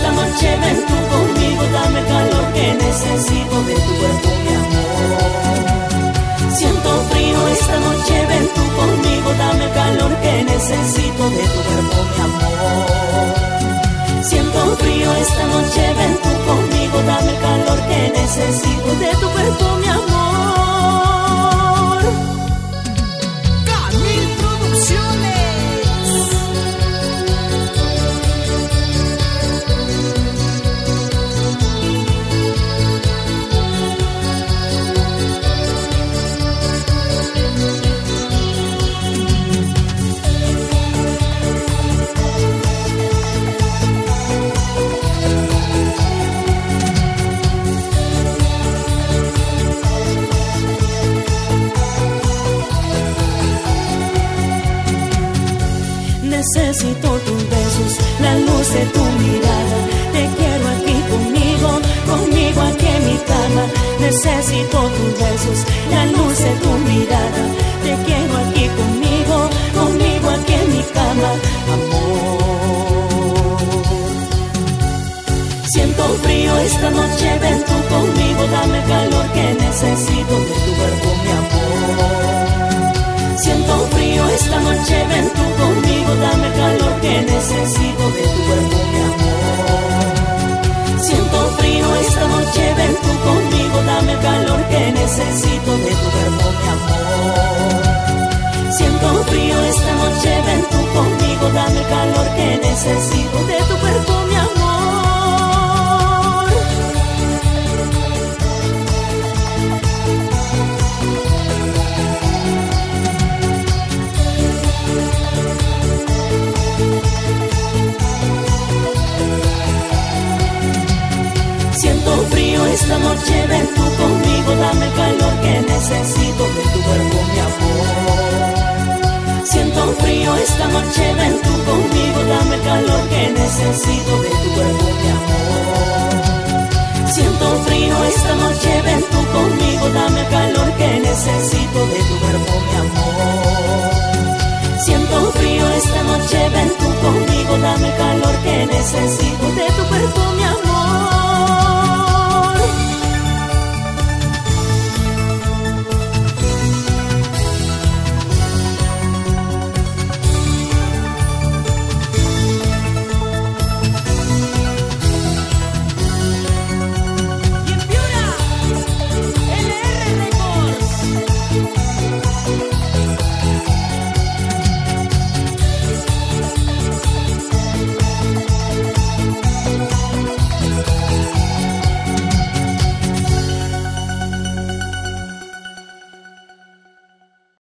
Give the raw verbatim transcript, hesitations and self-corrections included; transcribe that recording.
esta noche ven tú conmigo, dame el calor que necesito de tu cuerpo, mi amor. Siento frío esta noche, ven tú conmigo, dame el calor que necesito de tu cuerpo, mi amor. Siento frío esta noche, ven tú conmigo, dame el calor que necesito de tu cuerpo, mi amor. Camil Producciones. Necesito tus besos, la luz de tu mirada. Te quiero aquí conmigo, conmigo aquí en mi cama. Necesito tus besos, la luz de tu mirada. Te quiero aquí conmigo, conmigo aquí en mi cama, amor. Siento frío esta noche, ven tú conmigo, dame el calor que necesito de tu cuerpo, mi amor. Siento frío esta noche, ven tú conmigo, dame el calor que necesito de tu cuerpo, mi amor. Siento frío esta noche, ven tú conmigo, dame el calor que necesito de tu cuerpo, mi amor. Siento frío esta noche, ven tú conmigo, dame el calor que necesito de tu cuerpo, mi amor. Siento frío esta noche, ven tú conmigo, dame el calor que necesito de tu cuerpo, mi amor. Siento frío esta noche, ven tú conmigo, dame el calor que necesito de tu cuerpo, mi amor. Siento frío esta noche, ven tú conmigo, dame el calor que necesito de tu cuerpo, mi amor. Siento frío esta noche, ven tú conmigo, dame el calor que necesito